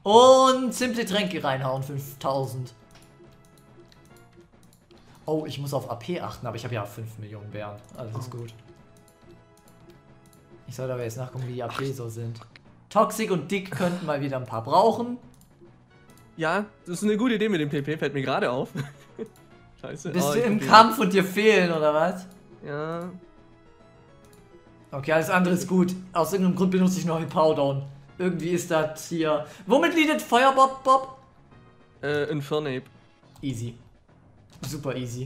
Und simple Tränke reinhauen, 5000. Oh, ich muss auf AP achten, aber ich habe ja 5 Millionen Bären. Alles ist gut. Ich sollte aber jetzt nachgucken, wie die AP so sind. Toxic und Dick könnten mal wieder ein paar brauchen. Ja, das ist eine gute Idee mit dem TP, fällt mir gerade auf. Scheiße. Bist du im Kampf und dir fehlen, oder was? Ja. Okay, alles andere ist gut. Aus irgendeinem Grund benutze ich noch den Powdown. Irgendwie ist das hier... Womit leadet Feuerbob, Bob? Infernape. Easy. Super easy.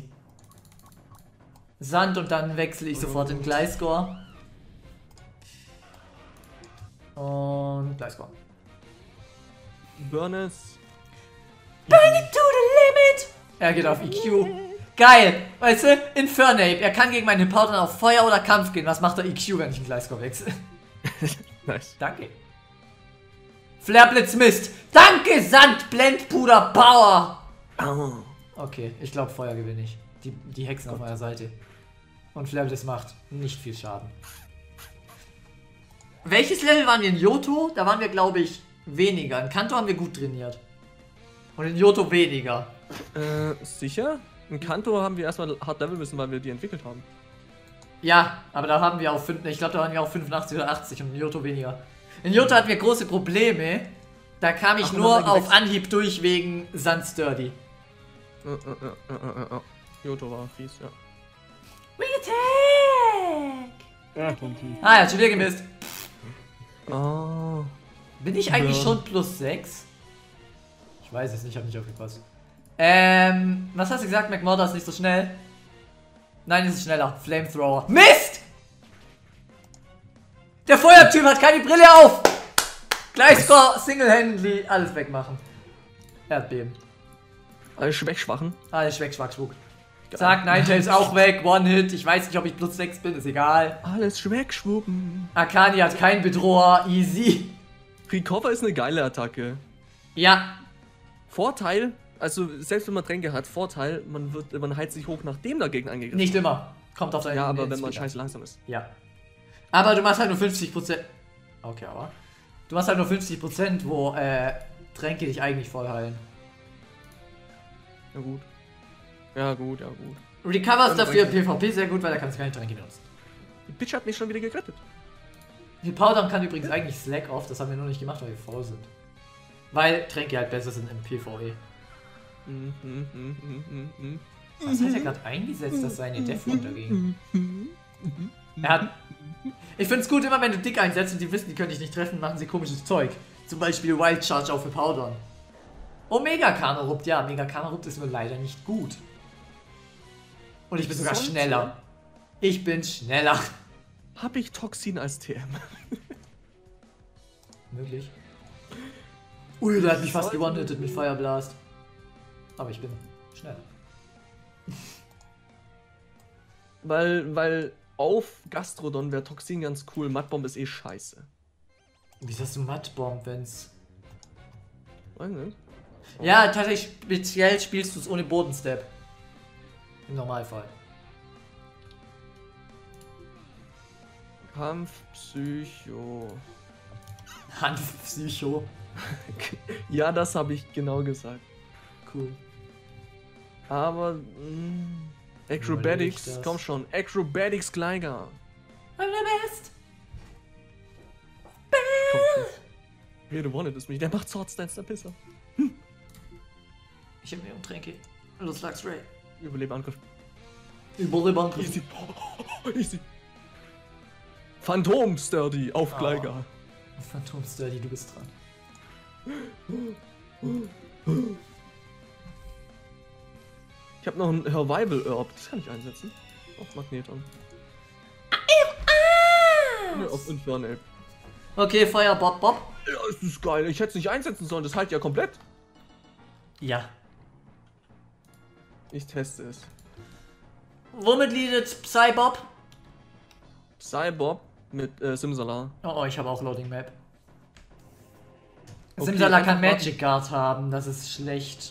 Sand und dann wechsle ich sofort in Gleiscore. Und Gleiscore. Burners. Bring it to the limit! Er geht auf EQ. Geil! Weißt du, Infernape. Er kann gegen meinen Powder auf Feuer oder Kampf gehen. Was macht der EQ, wenn ich in Gleiscore wechsle? Nice. Danke. Flareblitz Mist. Danke, Sand, Blendpuder, Power. Oh. Okay, ich glaube Feuer gewinne ich. Die Hexen auf meiner Seite. Und Flareblitz macht nicht viel Schaden. Welches Level waren wir in Johto? Da waren wir, glaube ich, weniger. In Kanto haben wir gut trainiert. Und in Johto weniger. Sicher? In Kanto haben wir erstmal Hard Level müssen, weil wir die entwickelt haben. Ja, aber da haben wir auch 5, ich glaube, da waren wir auch 85 oder 80 und in Johto weniger. In Johto hatten wir große Probleme. Da kam ich nur auf Anhieb durch wegen Sand Sturdy. Johto war fies, ja. Retake! Ah, er hat schon wieder gemisst. Oh. Bin ich eigentlich schon plus 6? Ich weiß es nicht, ich habe nicht aufgepasst. Was hast du gesagt? McMurdo ist nicht so schnell? Nein, ist schneller. Flamethrower. Mist! Der Feuertyp hat keine Brille auf! Gleiscore, single-handedly, alles wegmachen. Erdbeben. Alles wegschwachen. Alles weg, schwack, schwuck. Zack, Ninetales auch weg, One-Hit. Ich weiß nicht, ob ich plus 6 bin, ist egal. Alles wegschwuppen. Akani hat keinen Bedroher, easy. Recover ist eine geile Attacke. Ja. Vorteil, also selbst wenn man Tränke hat, Vorteil, man heizt sich hoch, nachdem dagegen angegriffen. Nicht immer. Kommt auf deinen... Ja, aber wenn man scheiße langsam ist. Ja. Aber du machst halt nur 50%. Okay, aber. Du machst halt nur 50%, wo Tränke dich eigentlich voll heilen. Ja gut. Ja gut, ja gut. Recover ist dafür PvP sehr gut, weil da kannst du keine Tränke benutzen. Die Bitch hat mich schon wieder gerettet. Die Powder kann übrigens eigentlich Slack off, das haben wir nur nicht gemacht, weil wir faul sind. Weil Tränke halt besser sind im PvE. Was hat er gerade eingesetzt, dass seine Def runterging? Er hat... Ich find's gut, immer wenn du Dick einsetzt und die wissen, die können dich nicht treffen, machen sie komisches Zeug. Zum Beispiel Wild Charge auf für Powdern. Oh, Mega Kanarupt, ja, Mega Kanarupt ist nur leider nicht gut. Und ich bin sogar schneller. Ich bin schneller. Hab ich Toxin als TM? Möglich. Ui, der hat mich fast gewonnettet mit Fire Blast. Aber ich bin schneller. Weil auf Gastrodon wäre Toxin ganz cool. Mudbomb ist eh scheiße. Wieso hast du Mudbomb, wenn's... Weiß nicht. Ja, tatsächlich speziell spielst du es ohne Bodenstep. Im Normalfall. Kampfpsycho. Hanfpsycho. Ja, das habe ich genau gesagt. Cool. Aber Acrobatics, komm schon. Acrobatics Gleiger. I'm the best. Jede One ist mich. Der macht Swordstance, der Pisser. Ich hab mir Tränke. Los, Lux Ray. Überlebangriff. Überlebangriff. Easy. Easy. Phantom Sturdy auf Gleiger. Phantom Sturdy, du bist dran. Ich habe noch ein Revival Herb. Das kann ich einsetzen. Auf Magneton. Auf Infernape. Okay, Feuer, Bob, Bob. Ja, das ist geil. Ich hätte es nicht einsetzen sollen. Das halt ja komplett. Ja. Ich teste es. Womit leadet Psybob? Psybob mit Simsala. Oh, ich habe auch Loading Map. Okay, Simsala kann einfach Magic Guard haben, das ist schlecht.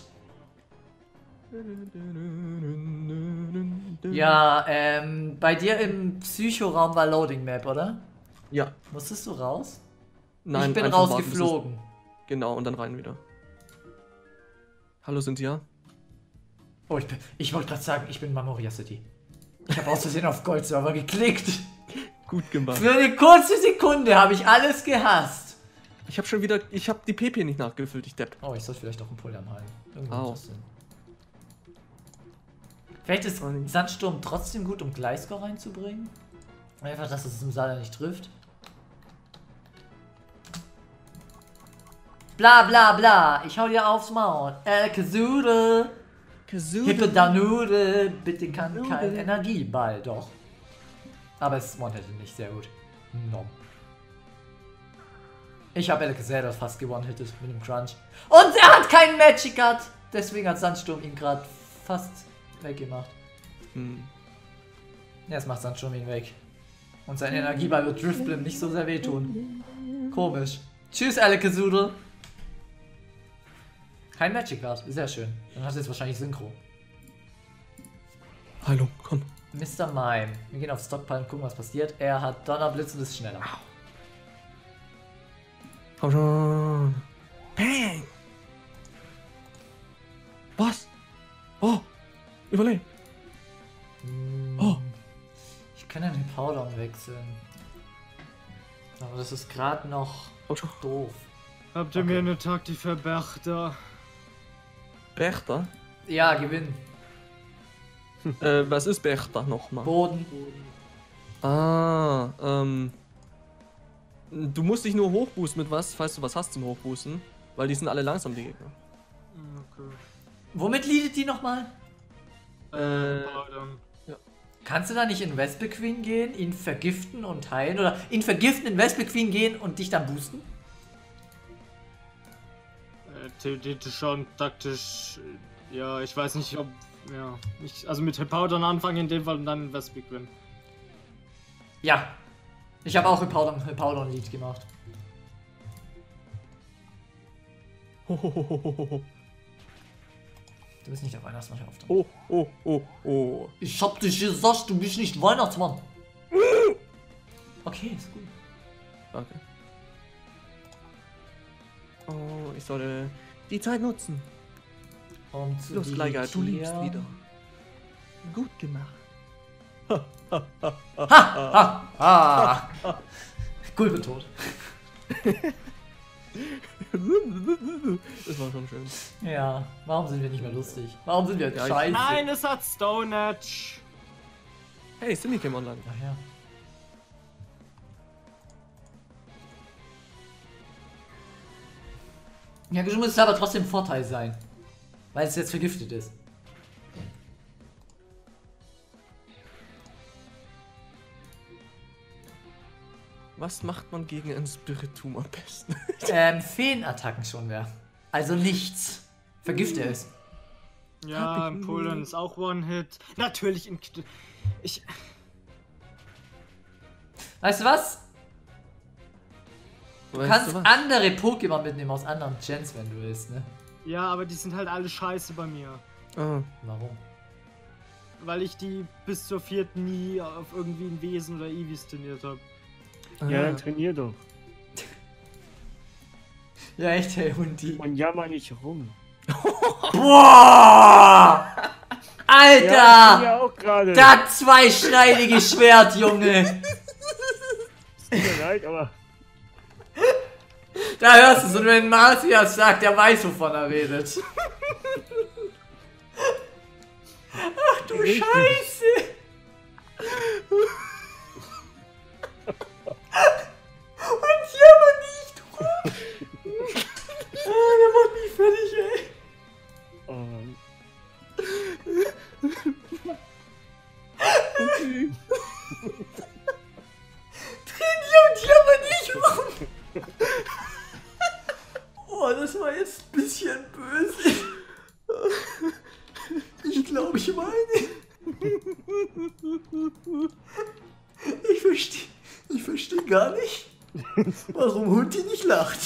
Ja, bei dir im Psychoraum war Loading Map, oder? Ja. Musstest du raus? Nein, ich bin einfach rausgeflogen. warten, Genau, und dann rein wieder. Hallo Cynthia. Oh, ich wollte gerade sagen, ich bin Mamoria City. Ich habe aus Versehen auf Gold-Server geklickt. Gut gemacht. Für eine kurze Sekunde habe ich alles gehasst. Ich habe schon wieder, ich habe die PP nicht nachgefüllt, ich depp. Oh, ich sollte vielleicht auch einen Pull am Hallen. Irgendwo Au. macht das Sinn. Vielleicht ist Sandsturm trotzdem gut, um Gleiscore reinzubringen. Einfach, dass es im Saal nicht trifft. Bla bla bla, ich hau dir aufs Maul. Kazudel. Hippe Danude, bitte kann kein Energieball, doch. Aber es one-hitted nicht, sehr gut. No. Ich habe Alakazam fast gewonnen-hitted mit dem Crunch. Und er hat keinen Magic Cut! Deswegen hat Sandsturm ihn gerade fast weggemacht. Jetzt macht Sandsturm ihn weg. Und sein Energieball wird Driftblim nicht so sehr wehtun. Komisch. Tschüss, Alakazam. Kein Magic Card, sehr schön. Dann hat er jetzt wahrscheinlich Synchro. Hallo, komm. Mr. Mime. Wir gehen auf Stockpile und gucken, was passiert. Er hat Donnerblitz und ist schneller. Komm schon. Bang! Was? Oh! Überleg! Oh! Ich kann ja den Powder wechseln. Aber das ist gerade noch doof. Habt ihr mir eine Taktik für Bertha? Bertha? Ja, gewinnen. Was ist Bertha nochmal? Boden. Ah, du musst dich nur hochboosten mit was, falls du was hast zum Hochboosten. Weil die sind alle langsam, die Gegner. Okay. Womit leadet die nochmal? Pardon. Ja. Kannst du da nicht in Vespiquen gehen, ihn vergiften und heilen? Oder ihn vergiften, in Vespiquen gehen und dich dann boosten? Theoretisch schon, taktisch. Ja, ich weiß nicht, ob. Ja. Also mit Hippowdon anfangen in dem Fall und dann Vespiquen. Ja. Ich habe auch Hippowdon Lead gemacht. Hohohoho. Du bist nicht der Weihnachtsmann, hör auf damit. Oh, oh, oh, oh. Ich hab dich gesagt, du bist nicht Weihnachtsmann. Okay, ist gut. Danke. Oh, ich sollte die Zeit nutzen. Los, Leiger, du liebst wieder. Gut gemacht. Cool betont. Das war schon schön. Ja, warum sind wir nicht mehr lustig? Warum sind wir Ja, scheiße? Nein, es hat Stone Edge. Hey, Simmy came online. Ach ja. Ja, du musst aber trotzdem ein Vorteil sein. Weil es jetzt vergiftet ist. Was macht man gegen ein Spiritum am besten? Feenattacken schon wäre. Also nichts. Vergifte es. Ja, Polen ist auch One-Hit. Natürlich in. Weißt du was? Du Weißt kannst du was? andere Pokémon mitnehmen aus anderen Gens, wenn du willst, ne? Ja, aber die sind halt alle scheiße bei mir. Ah. Warum? Weil ich die bis zur 4. nie auf irgendwie ein Wesen oder Eevees trainiert habe. Ja, dann trainier doch. Ja, echt, hey, Hundi. Und jammer nicht rum. Boah! Alter! Ja, ich bin ja auch gerade. Das zweischneidige Schwert, Junge! Tut mir leid, aber. Da hörst du es, und wenn Marcias sagt, der weiß, wovon er redet. Ach du Richtig. Scheiße! Und jammer nicht rum! Der macht mich fertig, ey! Okay. Trainier und jammer nicht rum! Oh, das war jetzt ein bisschen böse. Ich glaube, ich meine. Ich verstehe gar nicht, warum Hundi nicht lacht.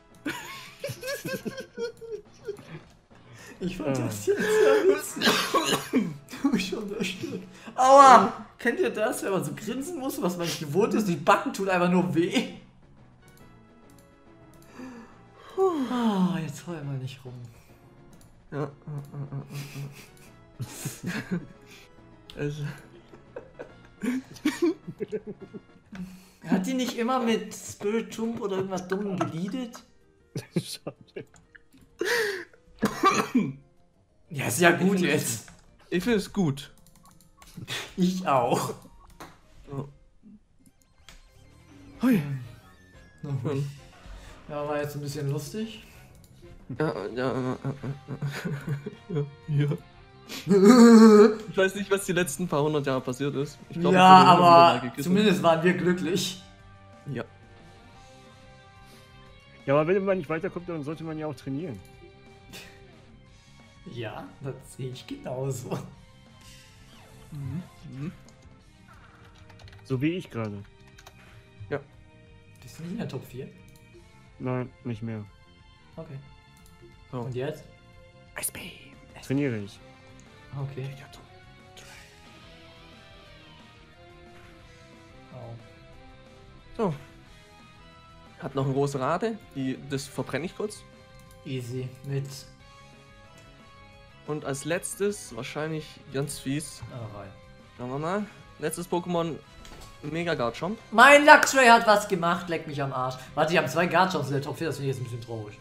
Ich fand das jetzt sehr witzig. Du bist schon zerstört. Aua! Kennt ihr das, wenn man so grinsen muss, was man nicht gewohnt ist? Die Backen tun einfach nur weh. jetzt heul mal nicht rum. Ja. Also. Hat die nicht immer mit Spirit Tomb oder irgendwas Dummem geliedet? Schade. Ja, ist ja gut jetzt. Ich finde es gut. Ich auch. Oh. Hui. Ja, war jetzt ein bisschen lustig. Ja. Ich weiß nicht, was die letzten paar hundert Jahre passiert ist. Ich glaub, Ja, ich wurde aber hundertmal gekisselt. zumindest waren wir glücklich. Ja. Ja, aber wenn man nicht weiterkommt, dann sollte man ja auch trainieren. Ja, das sehe ich genauso. So wie ich gerade. Bist du nicht in der Top 4? Nein, nicht mehr. Okay. So. Und jetzt? Trainiere ich. Okay. Oh. So. Hab noch eine große Rate, das verbrenne ich kurz. Easy. Mit. Und als letztes, wahrscheinlich ganz fies, Rein. schauen wir mal. Letztes Pokémon, Mega Garchomp. Mein Luxray hat was gemacht, leck mich am Arsch. Warte, die haben 2 Garchomps in der Top 4, das finde ich jetzt ein bisschen traurig.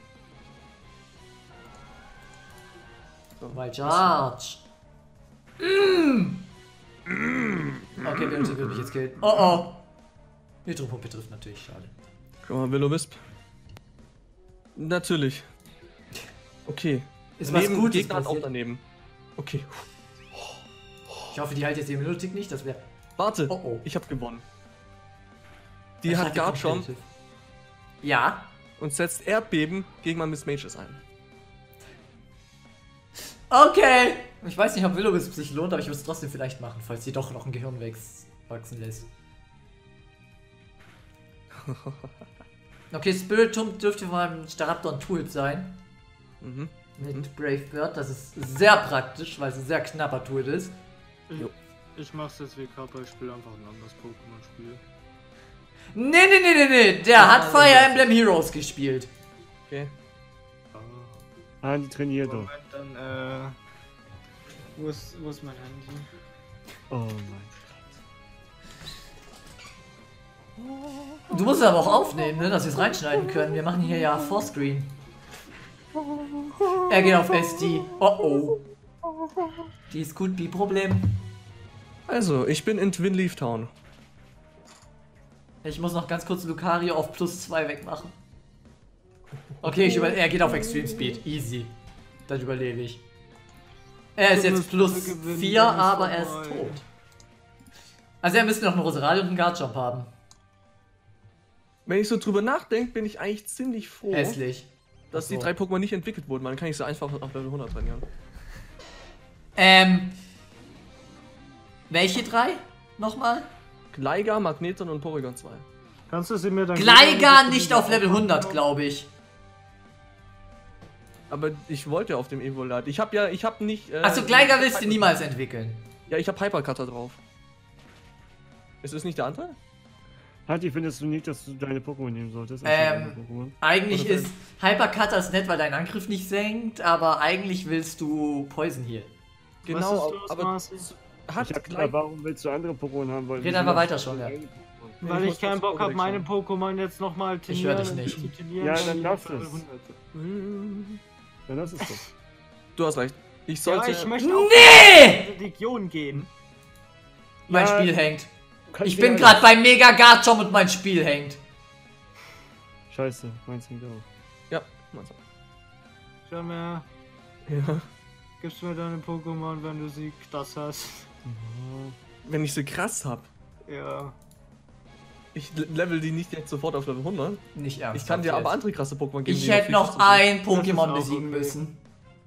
So. Weil Charge. Okay, Bitte will mich jetzt killen. Oh oh. Hydropumpe trifft natürlich, schade. Guck mal, Will-O-Wisp. Natürlich. Okay. Ist was Gutes Gegner hat auch passiert? daneben. Okay. Ich hoffe, die hält jetzt die Melodik nicht, das wäre. Warte, Oh oh. ich habe gewonnen. Die hat Garchomp Ja. und setzt Erdbeben gegen mein Miss Mages ein. Okay. Ich weiß nicht, ob Will-O-Wisp sich lohnt, aber ich würde es trotzdem vielleicht machen, falls sie doch noch ein Gehirn wachsen lässt. Okay, Spirit Tomb dürfte von einem Staraptor Tool sein. Mhm. Mit Brave Bird. Das ist sehr praktisch, weil es ein sehr knapper Tool ist. Ich mach's jetzt wie Kappa, ich spiele einfach ein anderes Pokémon-Spiel. Nee. Der hat Fire Emblem Heroes gespielt. Okay. Ah, die trainiert doch. Moment, dann, wo ist mein Handy? Oh mein. Du musst es aber auch aufnehmen, ne, dass wir es reinschneiden können. Wir machen hier ja Forescreen. Er geht auf SD. Oh oh. Dies could be Problem. Also, ich bin in Twin Leaf Town. Ich muss noch ganz kurz Lucario auf +2 wegmachen. Okay, er geht auf Extreme Speed. Easy. Das überlebe ich. Er ist jetzt +4, aber er ist tot. Also er müsste noch einen Roseradio und einen Garchomp haben. Wenn ich so drüber nachdenke, bin ich eigentlich ziemlich froh, Hässlich. dass die Ach so. 3 Pokémon nicht entwickelt wurden, weil dann kann ich sie einfach auf Level 100 trainieren. Welche 3? Nochmal? Gligar, Magneton und Porygon 2. Kannst du sie mir dann... Gligar nicht auf Level 100, glaube ich. Aber ich wollte ja auf dem Evolite. Ich hab nicht... Achso, Gligar willst du niemals entwickeln. Ja, ich hab Hypercutter drauf. Ist es nicht der andere? Hanti, findest du nicht, dass du deine Pokémon nehmen solltest? Eigentlich Oder ist Hypercutter ist nett, weil dein Angriff nicht senkt, aber eigentlich willst du Poison Heal. Genau, Was ist aber Marci? hat Ich hab gleich... warum willst du andere Pokémon haben? Weil Red einfach weiter schon, ja. Weil Ich ich muss keinen das Bock habe, Pokédex meine haben. Pokémon jetzt nochmal Ich hör dich nicht. Ja, dann lass Level es. 100. Dann lass es doch. Du hast recht. Ich Ja, sollte... ich möchte auch Nee! in die Region gehen. Mein Ja, Spiel hängt. du kannst Ich dir bin alles- gerade bei Mega Garchomp und mein Spiel hängt. Scheiße, meins hängt auch. Ja, meinst Schau mal, du. Ja. gibst mir deine Pokémon, wenn du sie das hast. Wenn ich sie krass hab. Ja. Ich level die nicht jetzt sofort auf Level 100. Nicht ernst. Ich kann dir aber andere krasse Pokémon geben. Ich die hätte viel noch krasser sind. ein Pokémon auch besiegen okay. müssen.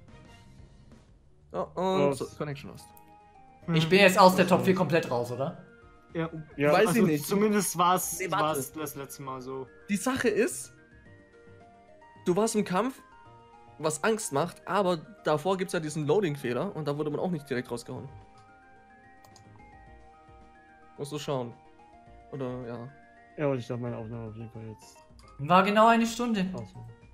Oh, und Oh. so, Connection lost. Ich bin jetzt aus der Top 4 komplett raus, oder? Ja. Ja, Weiß Also ich nicht. zumindest war es Nee, warte. das letzte Mal so. Die Sache ist, du warst im Kampf, was Angst macht, aber davor gibt es ja diesen Loading-Fehler und da wurde man auch nicht direkt rausgehauen. Musst du schauen. Oder ja. ja, und ich darf meine Aufnahme auf jeden Fall jetzt War genau eine Stunde. ausmachen.